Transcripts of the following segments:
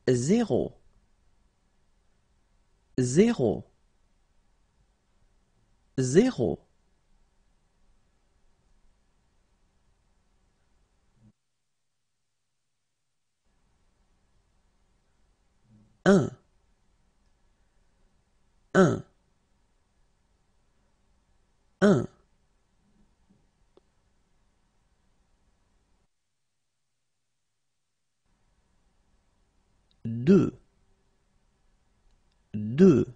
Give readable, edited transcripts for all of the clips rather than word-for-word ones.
zéro, zéro, zéro. Un, un, un. Deux, deux,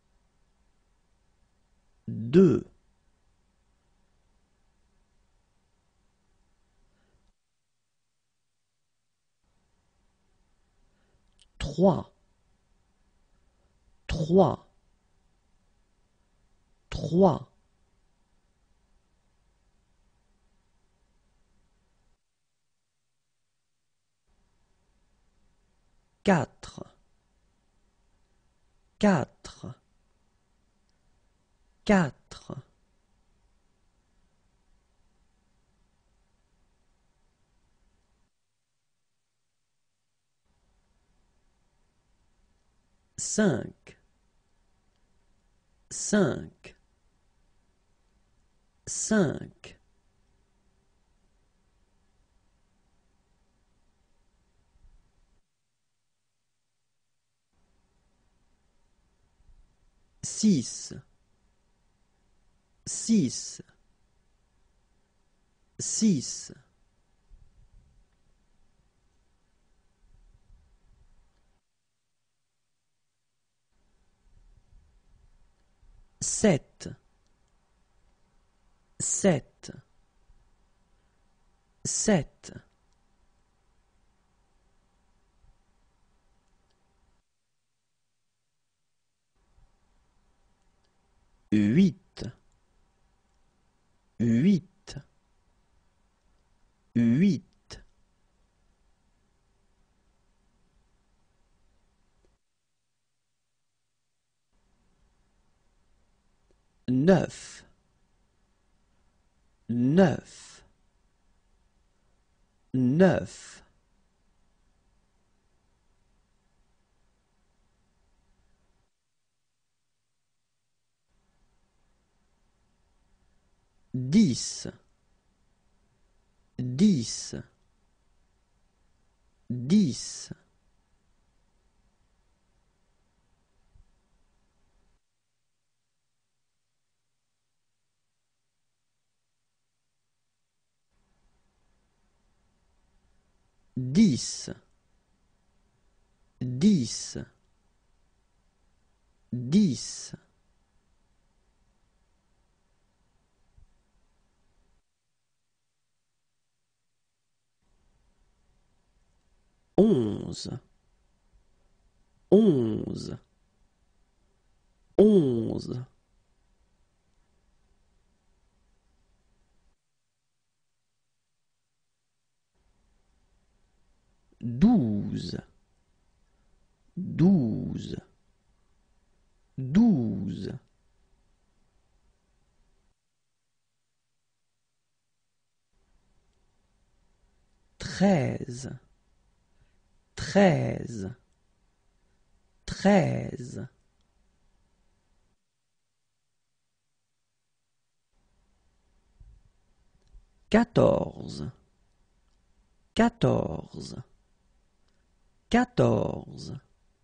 deux. Trois, trois, trois. Quatre, quatre, quatre. Cinq, cinq, cinq. Six, six, six. Sept, sept, sept. Huit, huit, huit. Neuf, neuf, neuf. 10, 10, 10. 10, 10, 10. 11, 11, 11. 12, 12, 12. 13, 13, 13. 14, 14, 14.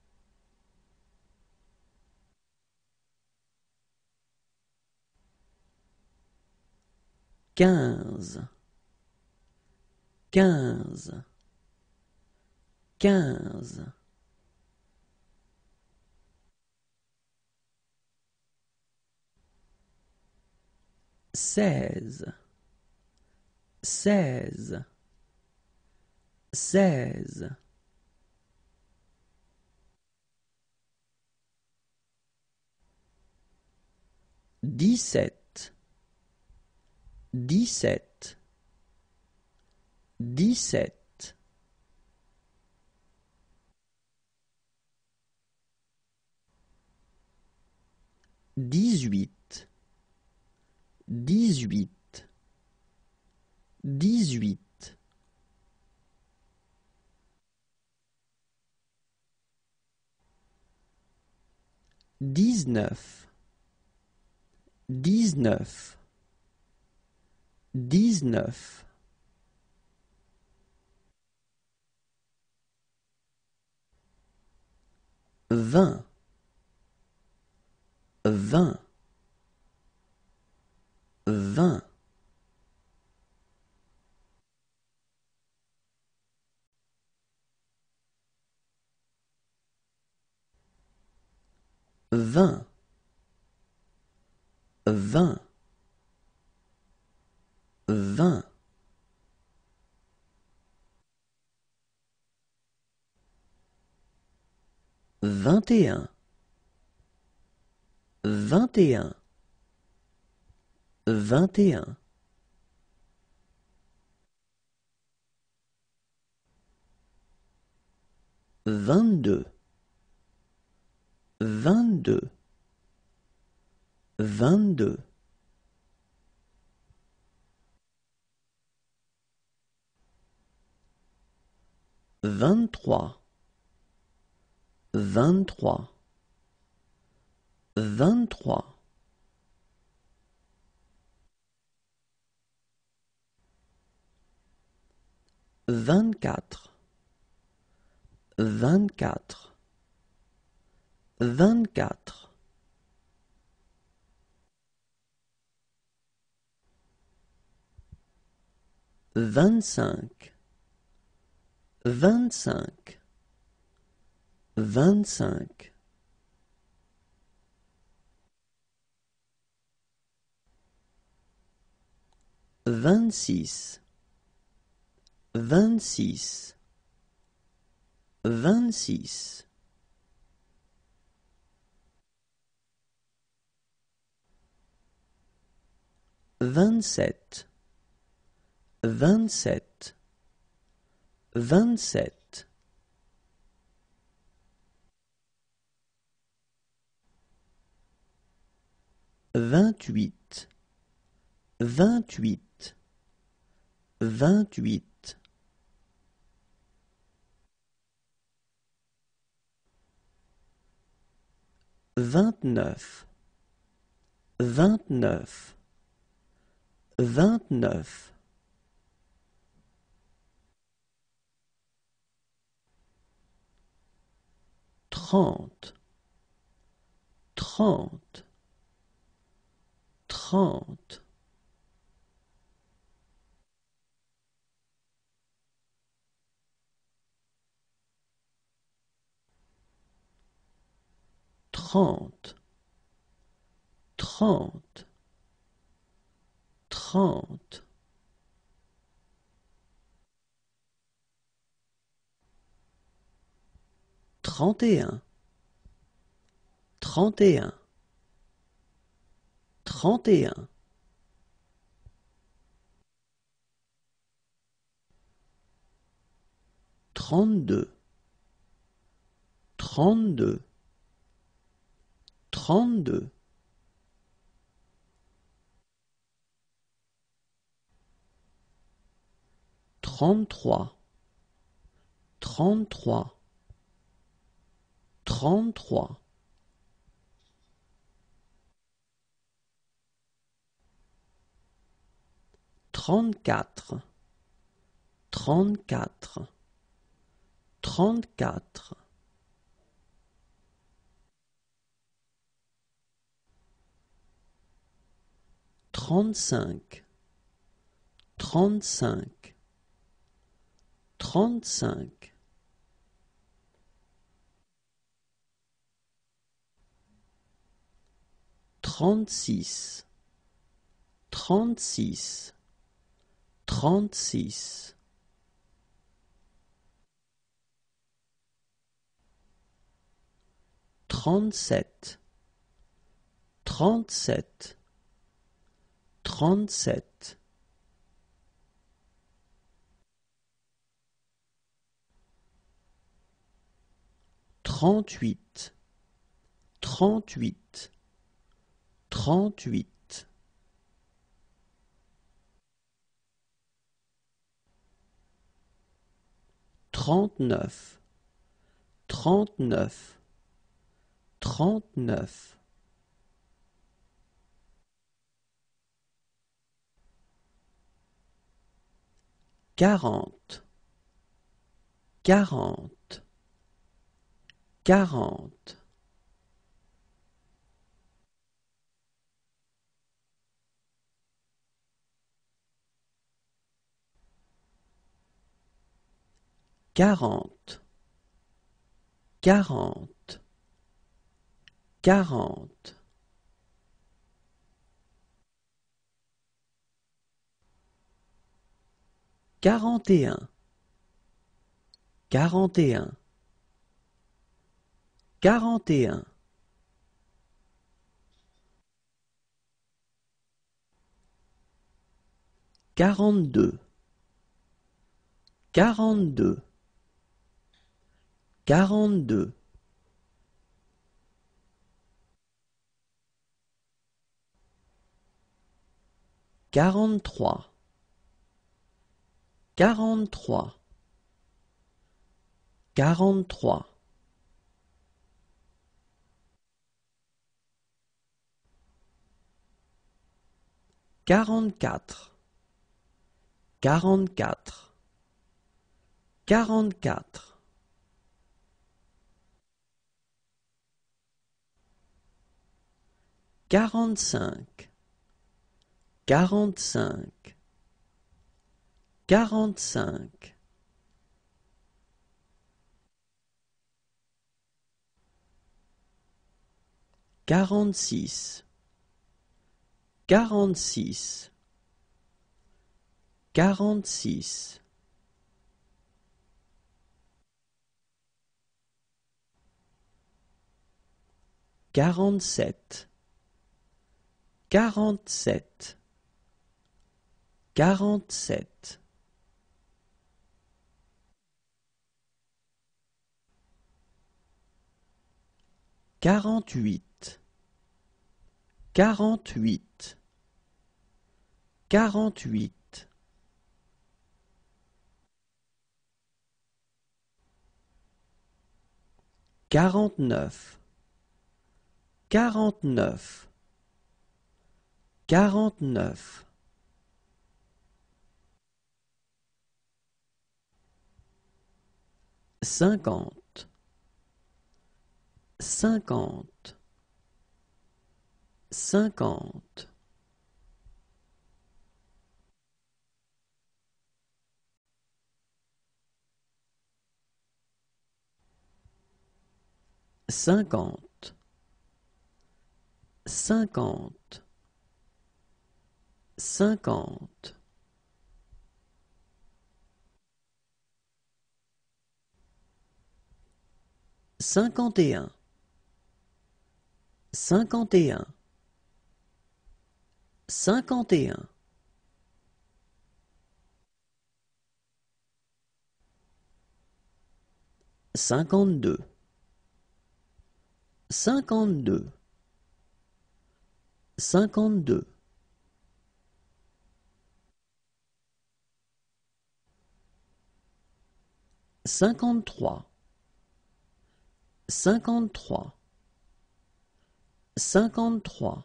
15, 15, 15. 16, 16, 16. 17, 17, 17. 18, 18, 18. 19, 19, 19, 20, 20, 20, 20, 20, 20, 21, 21, 21, 22, 22, 22, 23, 23, 23, 24, 24, 24, 25, 25, 25, 26, 26, 26, 27, 27, 27, 28, 28, 28, 29, 29, 29, 30, 30, 30, 30, 30, 30, 31, 31, 31, 32, 32, 32, 33, 33, 33, 34, 34, 34, 35, 35, 35, 36, 36, 36, 37, 37, 37, 38, 38, 38, 39, 39, 39, 40, 40, 40, 40, 40, 40, 41, 41, 41, 42, 42, 42, 43, 43, 43, 44, 44, 44, 45, 45, 45, 46, 46, 46, 47, 47, 47, 48, 48, 48, 49, 49, 49, 50, 50, 50, 50, 50, 50, 51, 51, 51, 52, 52, 52, 53, 53, 53,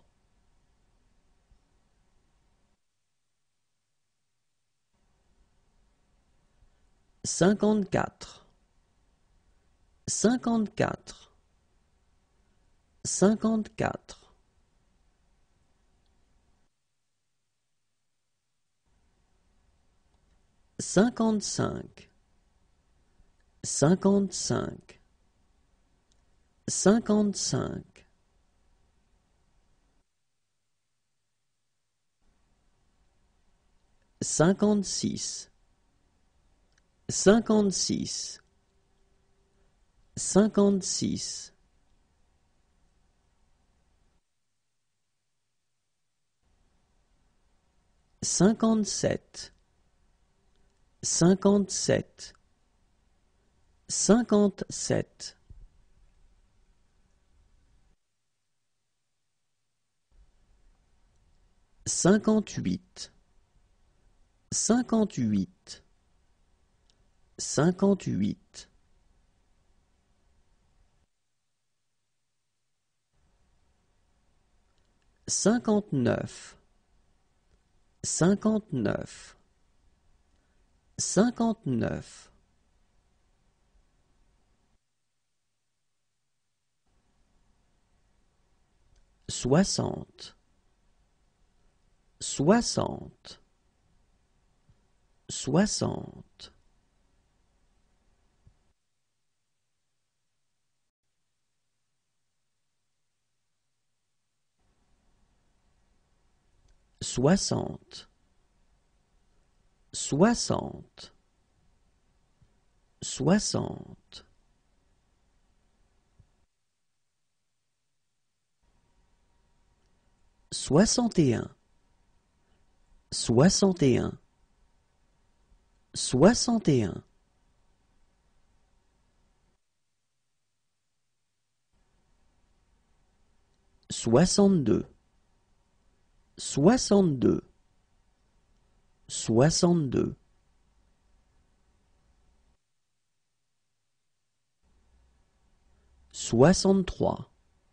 54, 54, 54, 55, 55, 55, 56, 56, 56, 57, 57, 57, 58, 58, 58, 59, 59, 59. 60, 60, 60. 60, 60, 60. 61, 61, 61. 62, 62, 62. 63,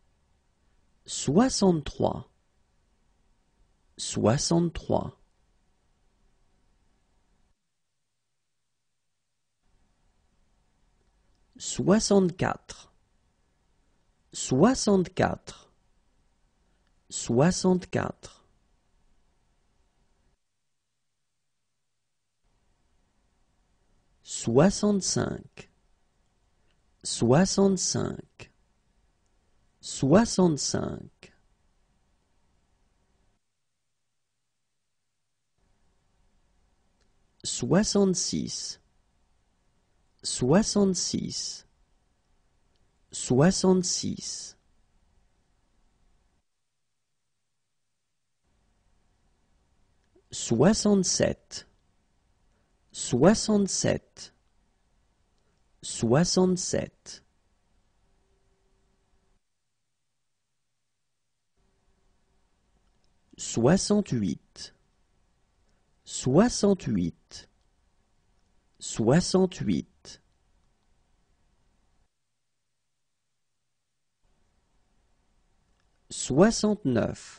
63, 63. 64, 64, 64. 65, 65, 65. 66, 66, 66. 67, 67, 67. 68, 68, 68. 69,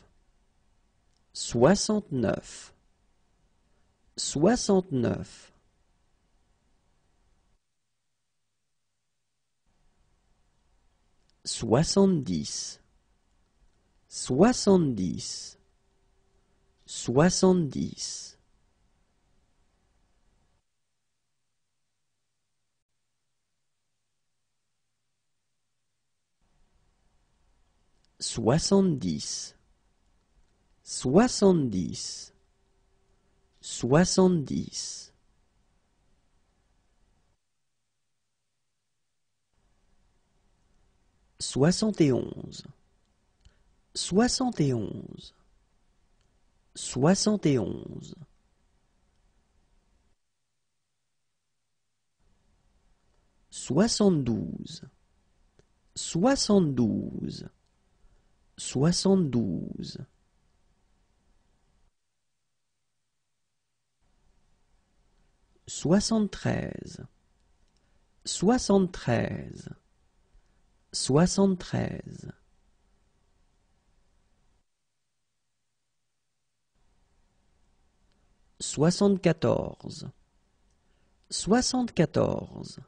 69, 69. 70, 70, 70. 70, 70, 70. 71, 71, 71. 72, 72, 72. 73, 73, 73. 74, 74,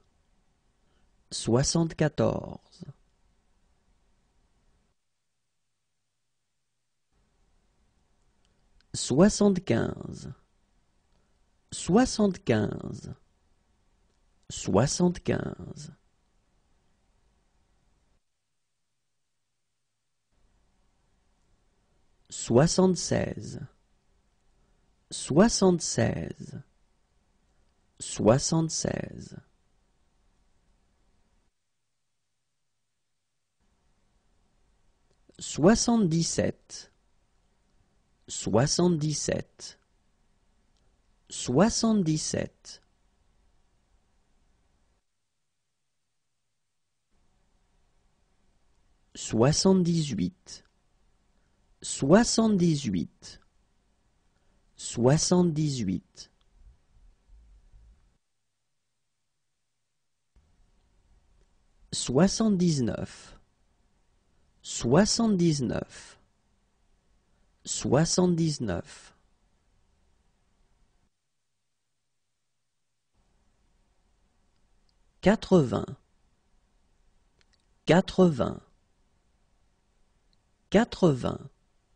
74. 75, 75, 75. 76, 76, 76. 77, 77, 77. 78, 78, 78. 79, 79, 79. 80. 80. 80.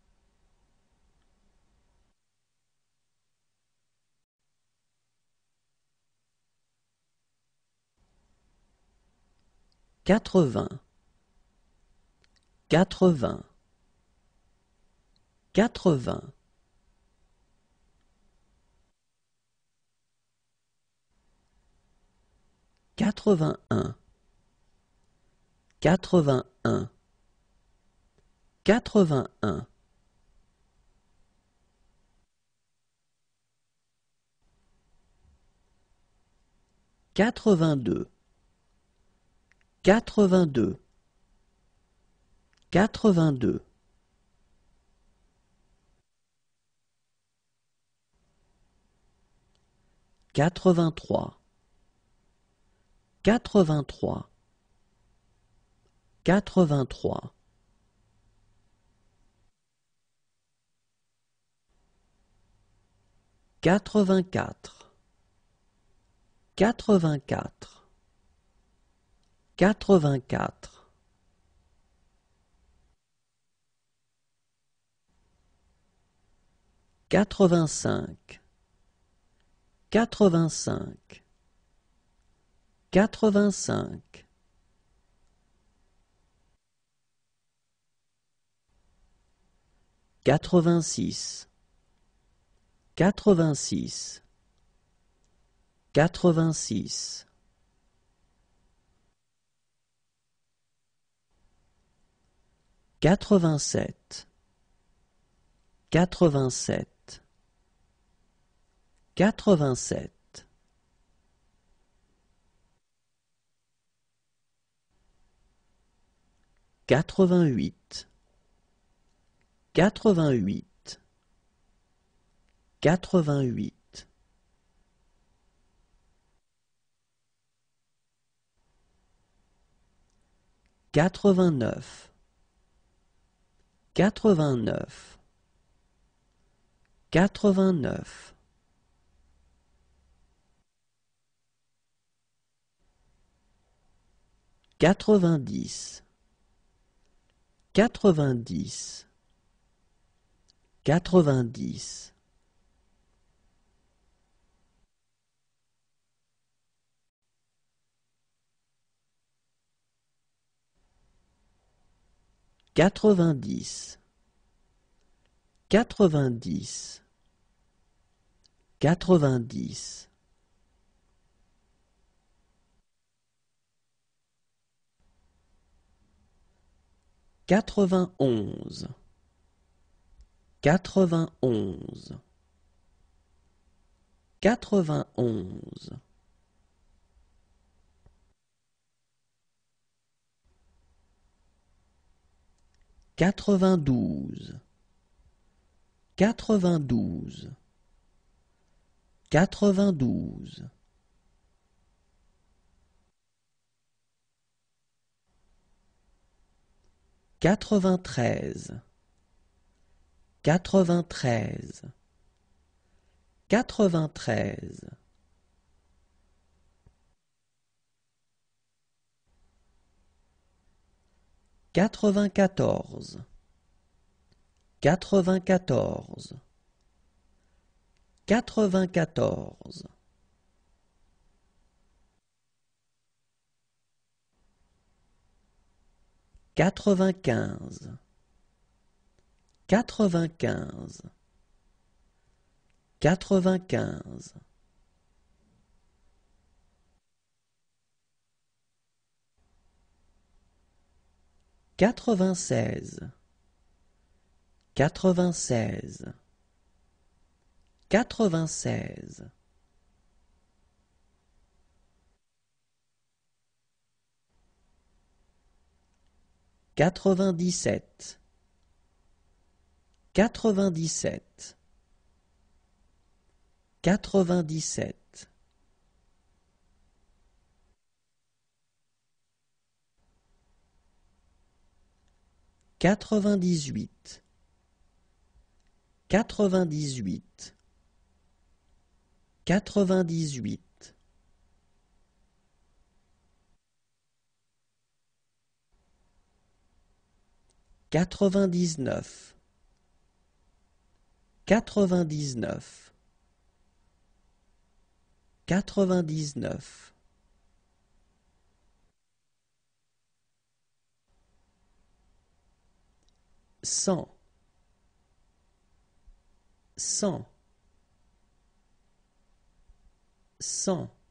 80. 80. 80. 81. 81. 81. 82. 82. 82. 83. 83. 83. 84. 84. 84. 85. 85. 85. 86. 86. 86. 87. 87. 87. 88. 88. 88. 89. 89. 89. 90. 90. 90. 90. 90. 90. 91. 91. 91. 92. 92. 92. 93. 93. 93. 94. 94. 94. 95. 95. 95. 96. 96. 96. 97. 97. 97. 98. 98, 98, 99, 99, 99, 100, 100, 100.